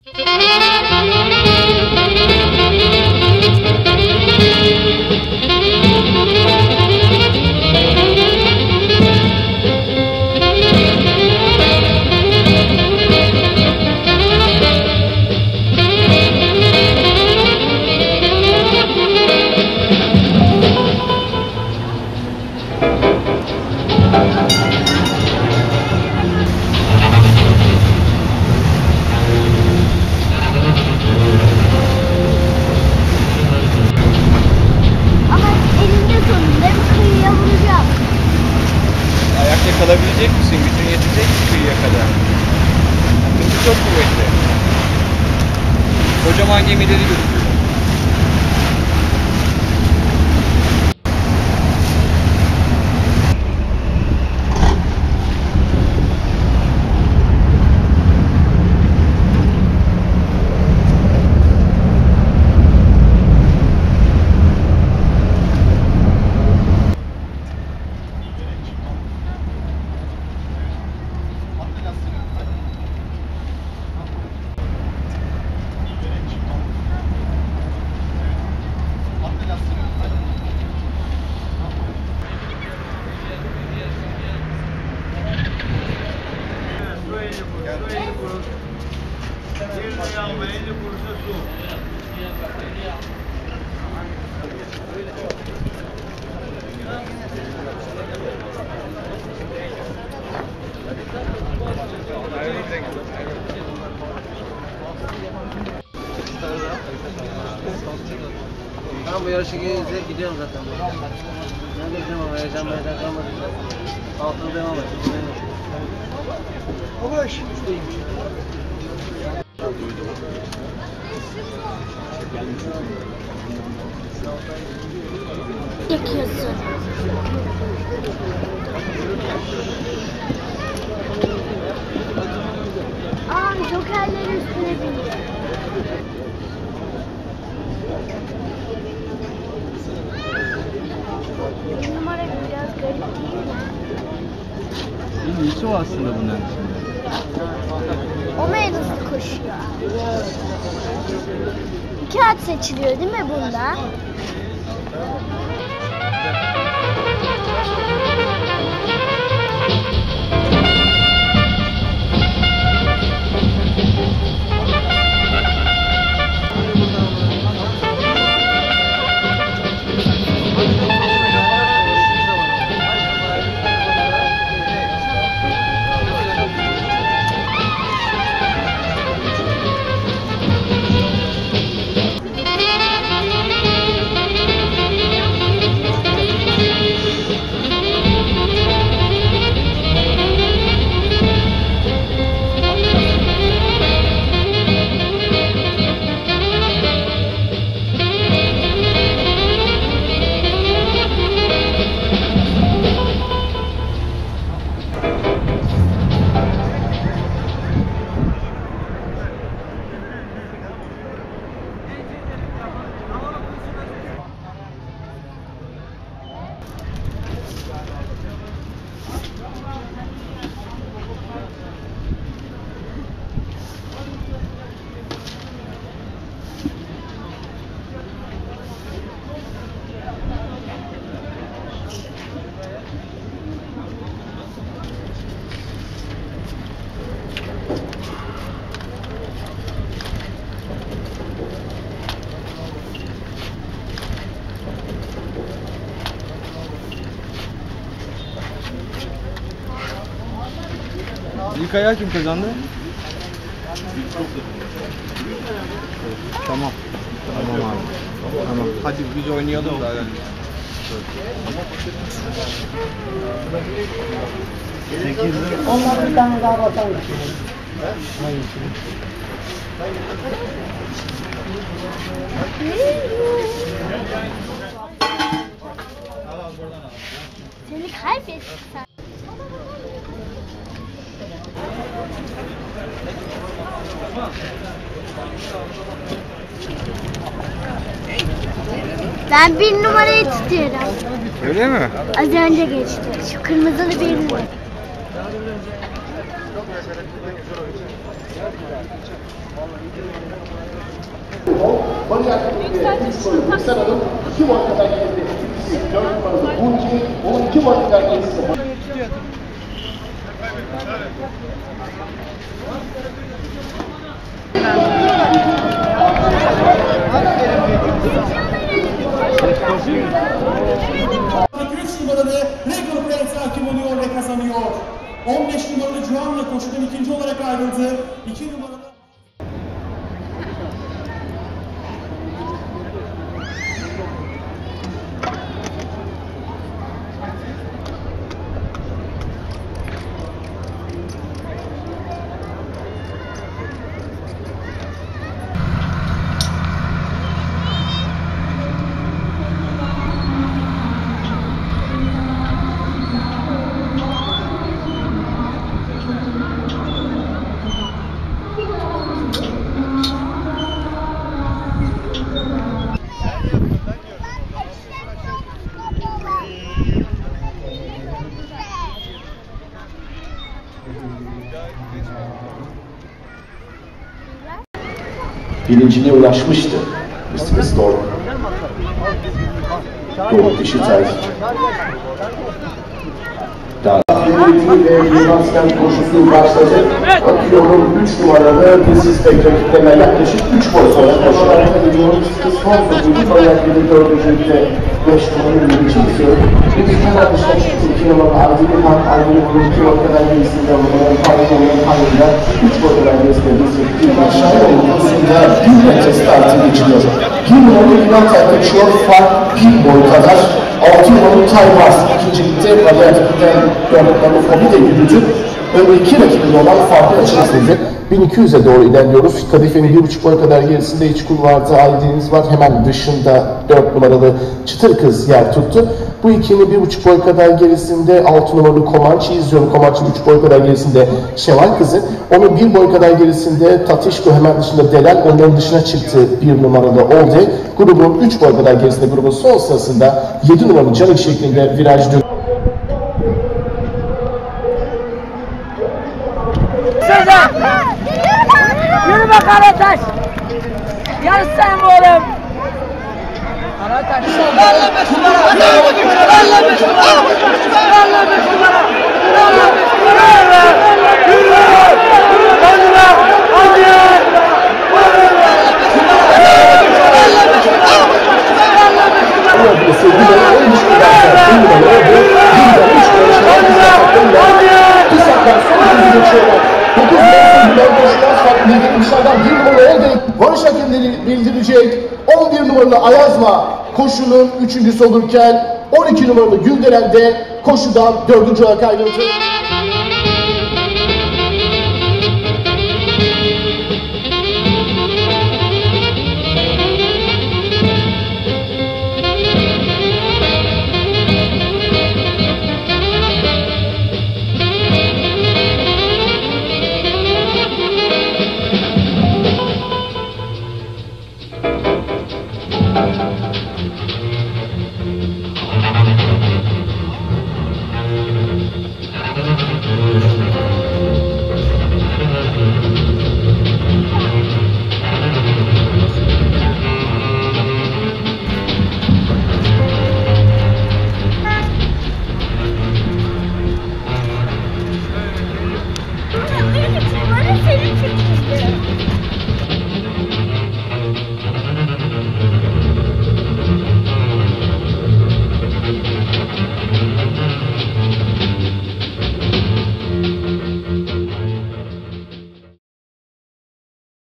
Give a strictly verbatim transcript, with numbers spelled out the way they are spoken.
Kalabilecek misin? Gücün yetecek mi kıyıya kadar? Akıntı çok kuvvetli. Kocaman gemileri götürüyor. Ben bu yarışa gidiyorum zaten. Ne diyeceğim ama heyecan heyecan kalmadı. Altını devam et. Ama şimdi üstteymiş. Yakıyorsun. Aa, jokerleri üstüne biniyor. Bu numara biraz garip değil mi? İyisi o aslında bunların içinde. O mu en hızlı koşuyor? İki at seçiliyor değil mi bunda? İlk ayağı kim kazandı? Tamam. Tamam abi. Tamam. Hadi biz oynayalım da. Onlara bir tane daha basalım. Seni kaybetsin. Ben bir numarayı tutuyorum. Öyle mi? Az önce geçti. Şu kırmızılı bir numara. Yüksel Hanım iki boy kadar geride. dört numaralı Burki, onun iki boy kadar gerisinde. üç numaralı Regal Prince hakim oluyor ve kazanıyor. on beş numaralı Juan'la koşudan ikinci olarak ayrıldı. iki numaralı Bilincine ulaşmıştı. mister Storm. Doğru dişi tercih. Yunanistan'ın koşusu başladı. Bakıyorum üç numaralı Disrespect rakiplerine yaklaşık üç boy sonra koşular. Son sözü ayak yedi dördüncülükte beş numaralı birinci istiyor. Bir de kenar dışına çıktı. iki numaralı Ariburnu, Ariburnu iki boy kadar gerisinde bunların paylaşımının hayırla üç boy kadar gerisinde bir aşağıya olmasında bir metre startı geçiliyor. Bir numaralı Murat kaçıyor. Fark bir boy kadar. altı numaralı Taybars ikincilikte Valyatik'ten dört fobi de yürüdü. Öndeki rakibinde olan farklı açılsızdı. bin iki yüze doğru ilerliyoruz. Kadife'nin bir buçuk boy kadar gerisinde iç kulvarda Aydeniz var. Hemen dışında dört numaralı Çıtır Kız yer tuttu. Bu ikinin bir buçuk boy kadar gerisinde altı numaralı Komanç'ı izliyorum. Komanç'ın üç boy kadar gerisinde Şeval Kızı. Onun bir boy kadar gerisinde Tatişko, hemen dışında Delal. Onların dışına çıktı bir numaralı Olde. Grubun üç boy kadar gerisinde grubun son sırasında yedi numaralı Canik şeklinde viraj dönüyor. Yürü be Karataş! Yarış sen mi oğlum? Karataş! Darla beş numara! Darla beş numara! Darla beş numara! Darla beş numara! Yürü! Hadi be! Hadi! Varış hakemleri bildirecek. on bir numaralı Ayazma koşunun üçüncüsü olurken on iki numaralı Gülderen de koşudan dördüncü olarak ayrıldı.